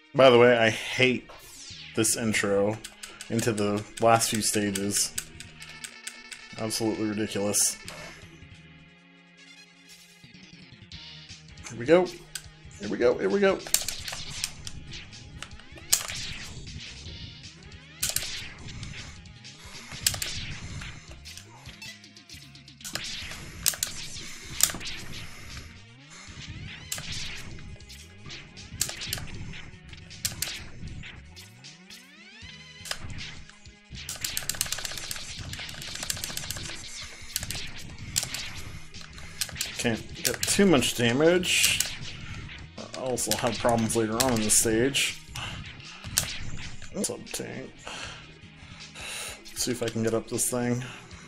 By the way, I hate this intro into the last few stages. Absolutely ridiculous. Here we go. Here we go. Here we go. Can't get too much damage. I also have problems later on in the stage. Sub-tank. See if I can get up this thing.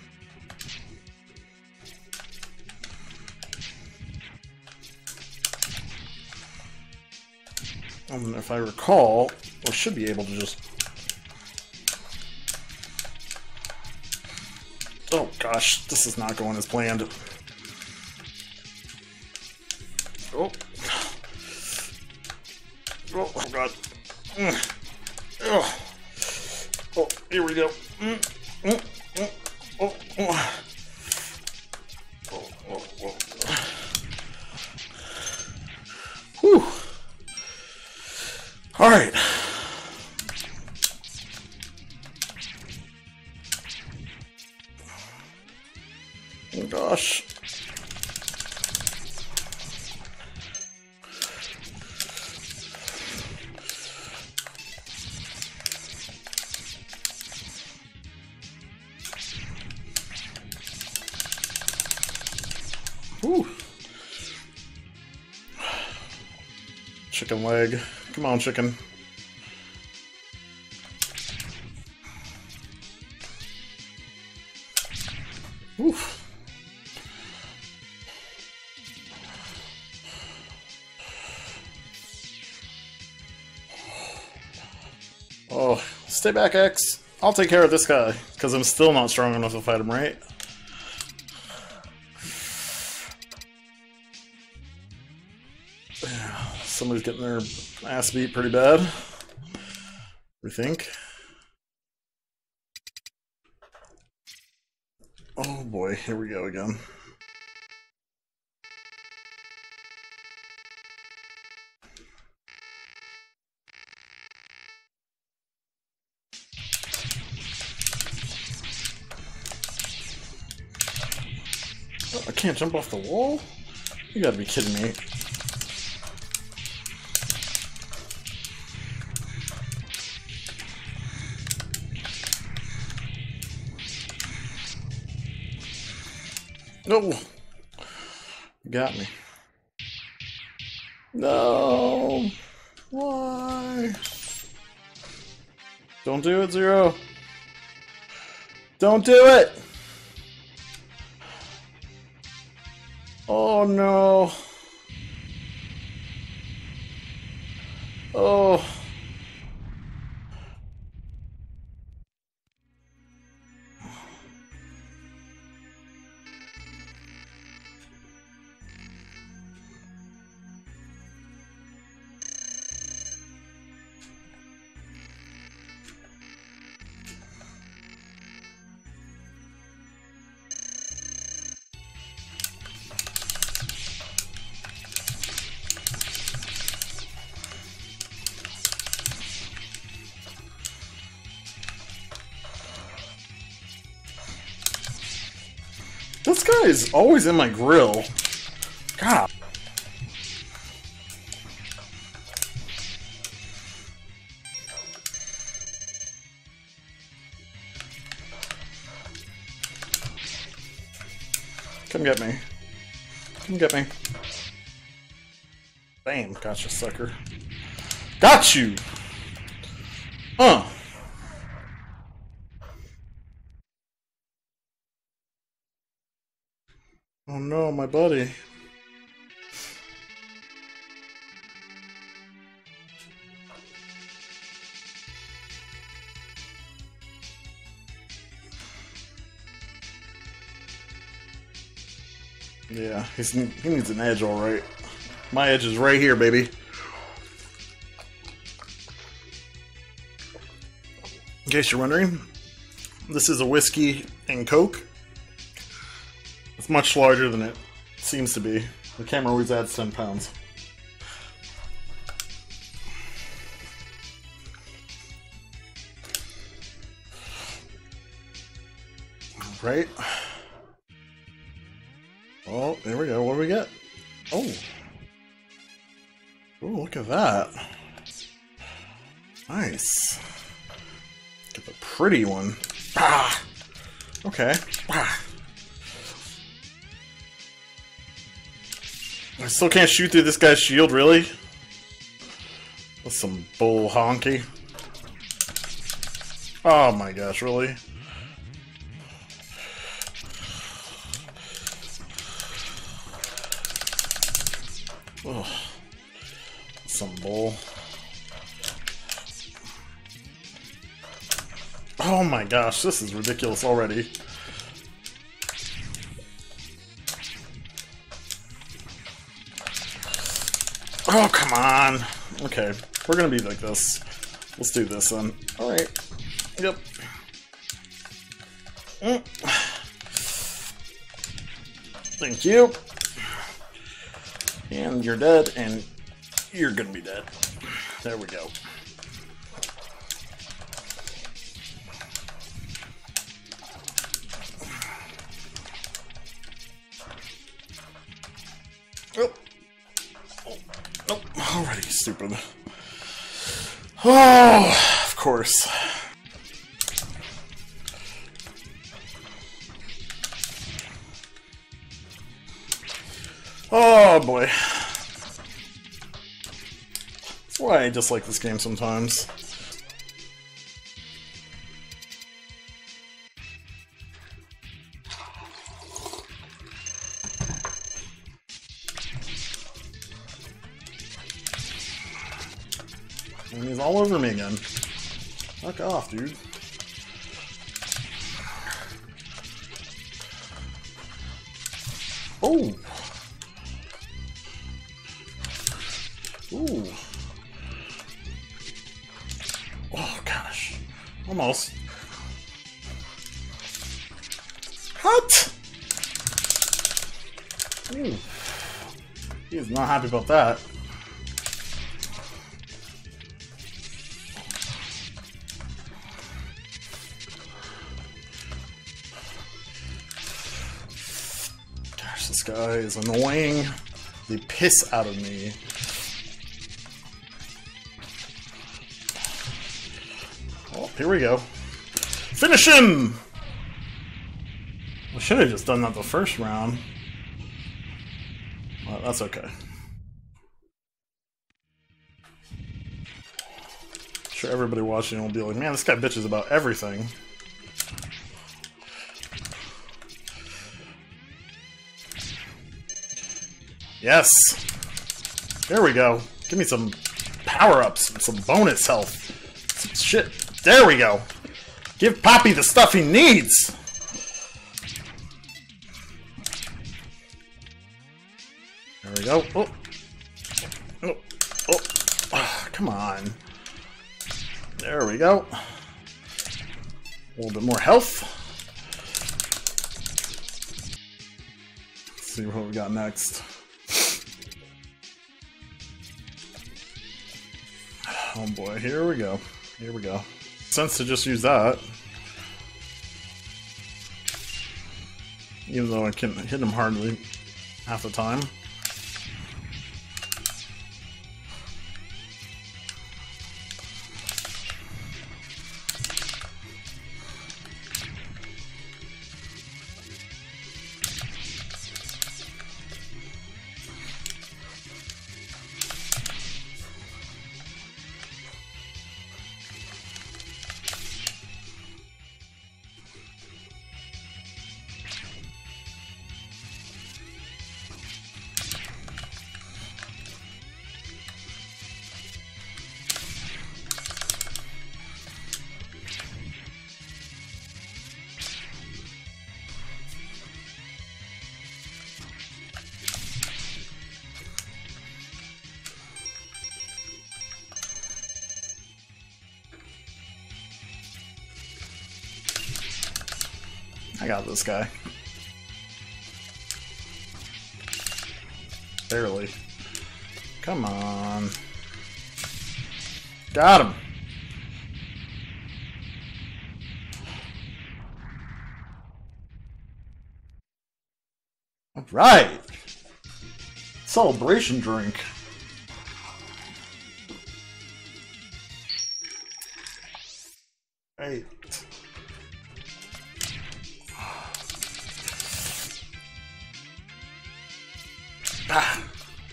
And if I recall, I should be able to just... Oh gosh, this is not going as planned. Oh. Oh god. Oh. Oh, here we go. Oh. Oh. Oh. Oh. Oh. Whew. Alright. Oh gosh. Whew. Chicken leg. Come on, chicken. Oof. Oh, stay back, X. I'll take care of this guy, because I'm still not strong enough to fight him, right? Somebody's getting their ass beat pretty bad. We think. Oh boy, here we go again. Oh, I can't jump off the wall? You gotta be kidding me. No! You got me. No! Why? Don't do it, Zero! Don't do it! Oh no! Oh! This guy is always in my grill. God. Come get me. Come get me. Bam. Gotcha, sucker. Got you! Oh no, my buddy. Yeah, he needs an edge, alright. My edge is right here, baby. In case you're wondering, this is a whiskey and Coke. It's much larger than it seems to be. The camera always adds 10 pounds. Right. Oh, there we go. What do we get? Oh. Oh, look at that. Nice. Get the pretty one. Ah. Okay. Ah. I still can't shoot through this guy's shield, really? That's some bull honky. Oh my gosh, really? Oh, some bull. Oh my gosh, this is ridiculous already. Oh, come on. Okay, we're gonna be like this. Let's do this then. Alright. Yep. Thank you. And you're dead, and you're gonna be dead. There we go. Oh. Oh. Nope. Alrighty, stupid. Oh, of course. Oh boy. That's why I just like this game sometimes. And he's all over me again. Fuck off, dude. Oh! Ooh. Oh gosh. Almost. What? Ooh. He is not happy about that. Gosh, this guy is annoying the piss out of me. Here we go. Finish him! I should have just done that the first round. Well, that's okay. I'm sure everybody watching will be like, man, this guy bitches about everything. Yes! There we go. Give me some power-ups and some bonus health. Some shit. There we go. Give Poppy the stuff he needs. There we go. Oh. Oh. Oh. Oh. Come on. There we go. A little bit more health. Let's see what we got next. Oh boy, here we go. Here we go. Sense to just use that. Even though I can't hit him hardly half the time. got this guy. Barely. Come on. Got him. All right. Celebration drink. Right. Ah.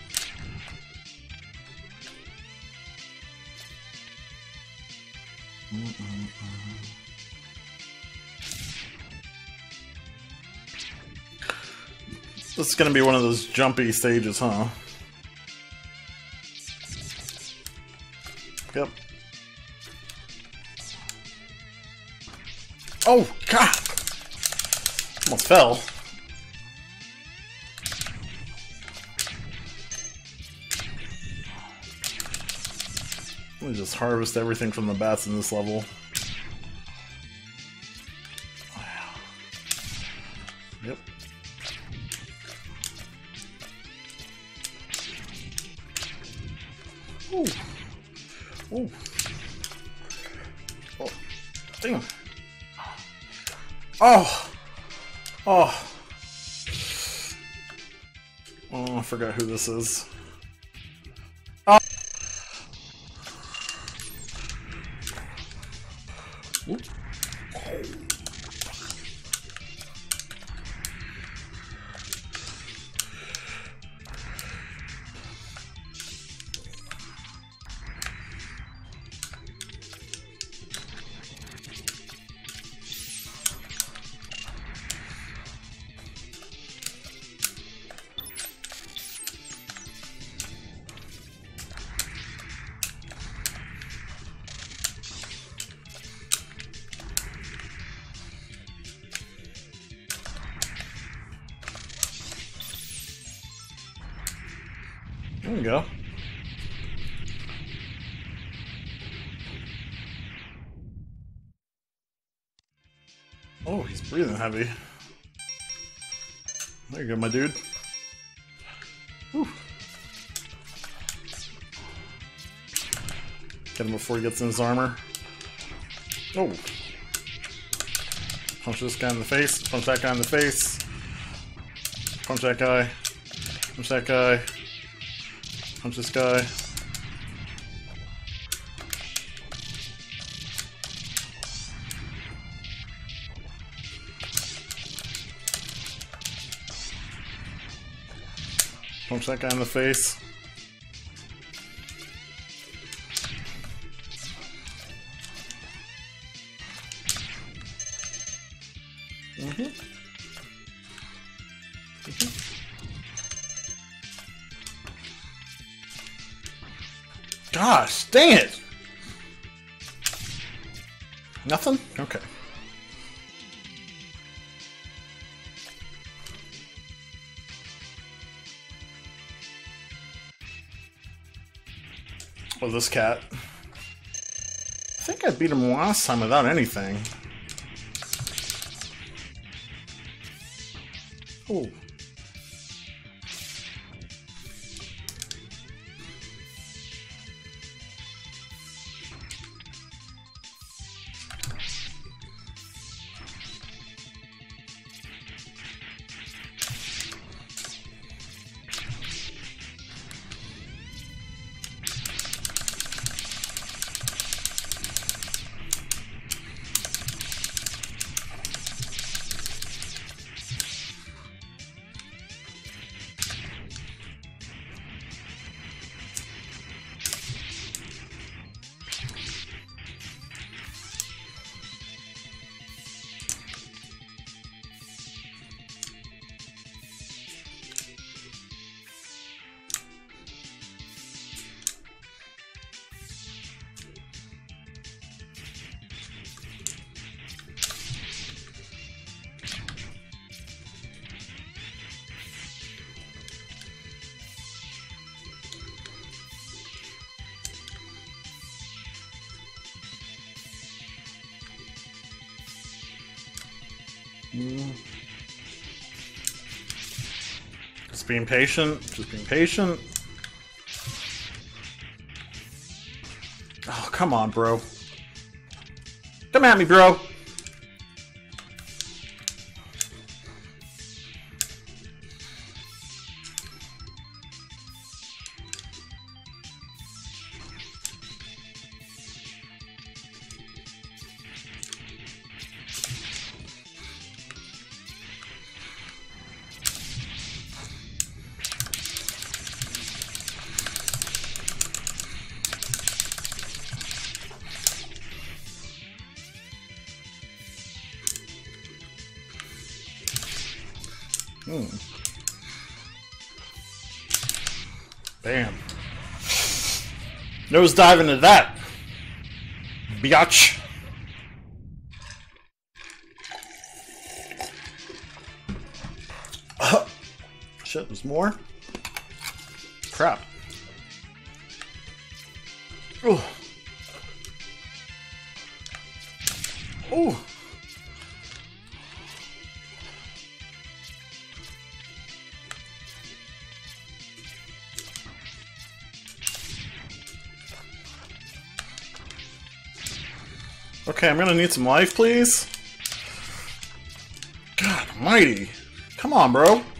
This is gonna be one of those jumpy stages, huh? Yep. Oh, God! Almost fell. Let me just harvest everything from the bats in this level. Yep. Ooh. Ooh. Oh, damn. Oh! Oh! Oh, I forgot who this is. Oh! Oop. There we go. Oh, he's breathing heavy. There you go, my dude. Whew. Get him before he gets in his armor. Oh. Punch this guy in the face. Punch that guy in the face. Punch that guy. Punch that guy. Punch this guy. Punch that guy in the face. Gosh, dang it! Nothing? Okay. Oh, this cat. I think I beat him last time without anything. Oh. Just being patient. Just being patient. Oh, come on, bro. Come at me, bro. Bam. Nose dive into that. Biatch. Shit, there's more? Crap. Oh. Oh. Okay, I'm gonna need some life, please. God almighty. Come on, bro.